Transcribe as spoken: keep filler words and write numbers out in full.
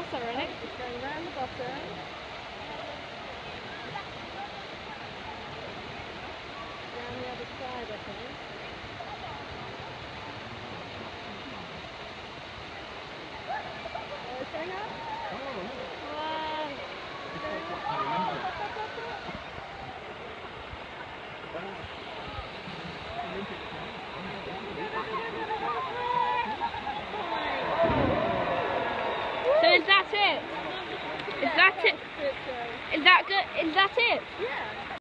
That's alright. It's going round the bottom. Down the other side, I think. Oh, it's going up. Wow. It's going up. Up, up, up, up. So is that it? Is that it? Is that good? Is that it? Yeah.